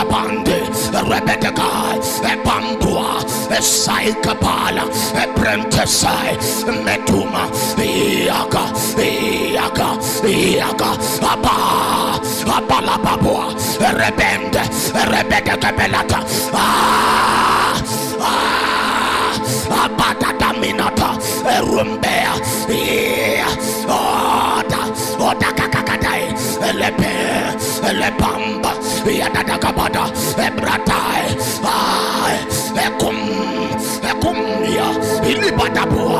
Rakabande, Rebetaka, Bambua, Saikapala, Prentesai, Metuma, Iaga, Abala Babua, Rebende, Rebecca Belata, Abata Minata, Rumbea, Oda Kakakadai, Lepamba, Yadakabada, Ebratai, Ekumia, Ilibatabua,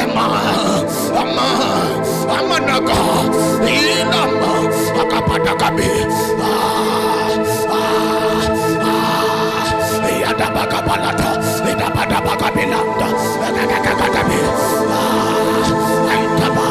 Amanaga, Inama, Akapatakabi, Yadabakabalata, Yadabakabilanda, Kakakabi, Aitaba,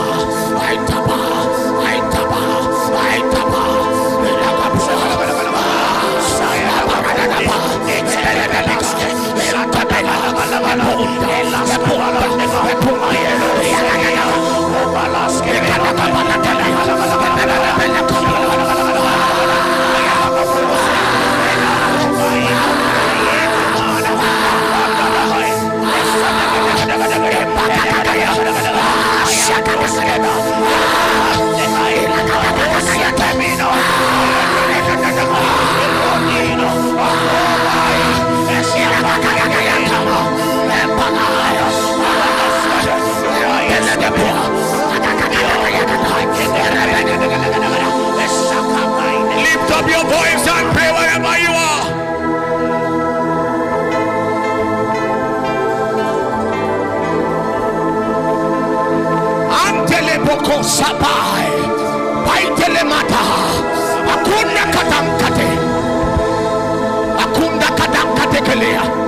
lift up your voice and pray wherever you are. Antele boko sapai, baitele mata, akunda kadam kate kelea.